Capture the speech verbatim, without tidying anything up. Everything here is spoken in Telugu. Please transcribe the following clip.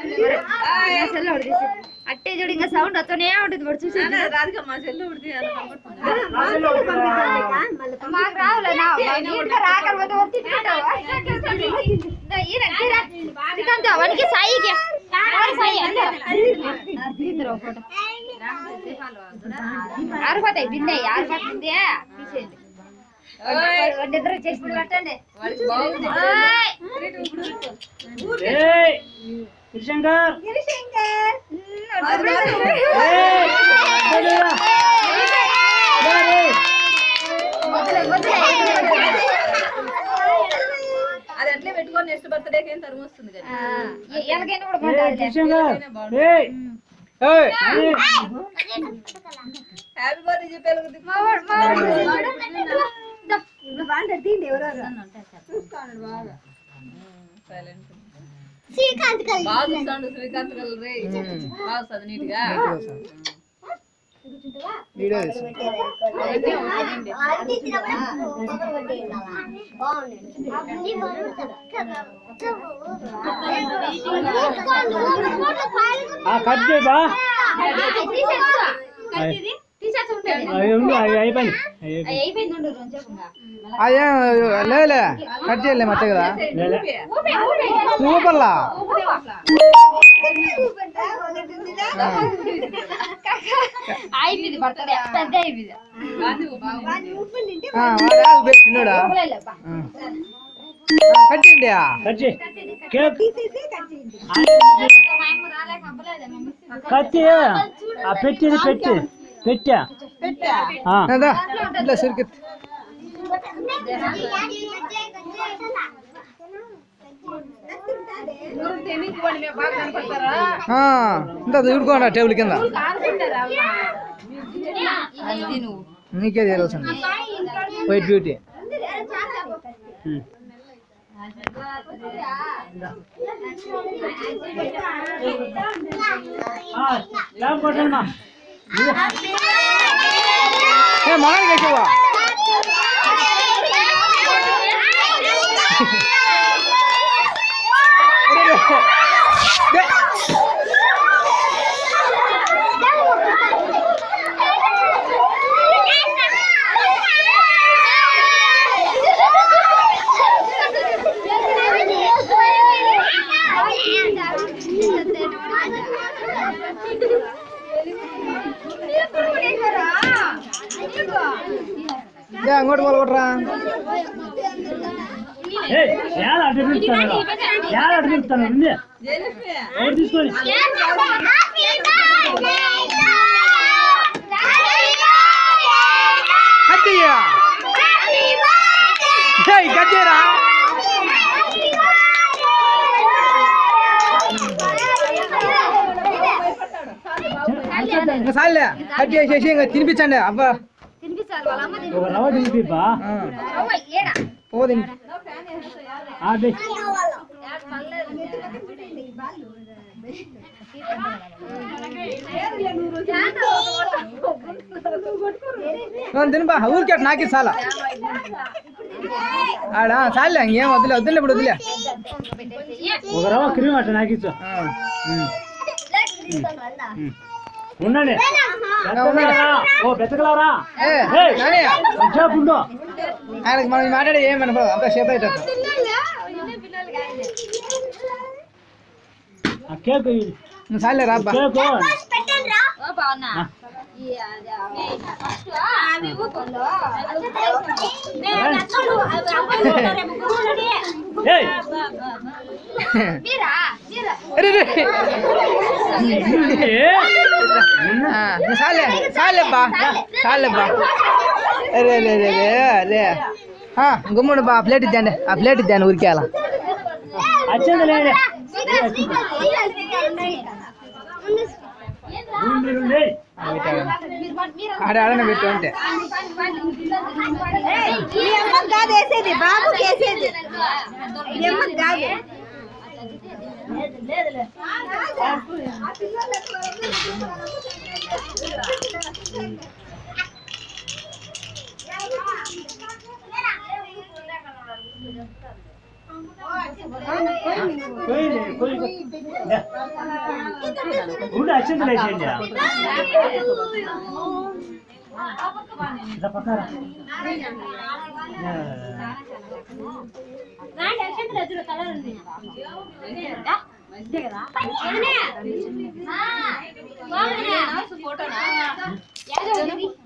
అట్టే చూడు ఇంకా సౌండ్ వస్తూనే ఉంటుంది వాడు చూసి మాకు రావులే రాకపోతే వాడికి సాయికి ఆరుపోతాయి బిందె ఆరుపోతుంది తీసేయండి నిద్ర చేసి పట్టండి గిరిశంకర్ అది అట్లే పెట్టుకొని నెక్స్ట్ బర్త్డేకి ఏం తరుము వస్తుంది కదా ఎలాగైనా కూడా బాగుంటుంది హ్యాపీ బర్త్డే చెప్పాలి శ్రీకాంత్ బాగా చూస్తాడు శ్రీకాంత్ కలరే బాగా వస్తుంది నీట్ గా అదే లేదులే కట్ చేయలే మట్టే కదా ఊపర్లా అయిపోయింది బర్త్డే పెద్ద అయిపోయింది చిన్నోడా కట్ చేయండి కత్తి పెట్టింది పెట్టి పెట్టా ఇట్లా సిరికెత్తి ఇంత చూడుకోండి టేబుల్ కింద నీకే తెలిసింది వైట్ బ్యూటీ మామూలు వేసేవా అంగోటి పోలు కొట్టరా తీసుకొని కట్టేరా సార్లే కట్ చేసేసి ఇంకా తినిపించండి అబ్బా రవ్వ తినిపిబ్బా పోది తినబా ఊరికే నాకే చాలా ఆడ చాలే ఇంకేం వద్దులే వద్దులే ఇప్పుడు వద్దులే ఒక రవ్వ క్రీమ్ అట్లా నాకిచ్చు ఉండండి ఓ బెతకలారా ఆయనకి మనం మాట్లాడి ఏమనుకో అంత సేపు అయ్యేటట్టు కేక్ చాలే రాబ్బా చాలే చాలేబ్బా చాలేబ్బా అరే రే రే రే గుమ్మడు బా ప్లేట్ ఇద్దండి ఆ ప్లేట్ ఇద్దాను ఊరికే అలా ఆడ ఆడనే పెట్టు అంటే कोई नहीं कोई ఉండు అక్షంతలు వేసేయండి ఇలా పక్కరా ఫోటోనా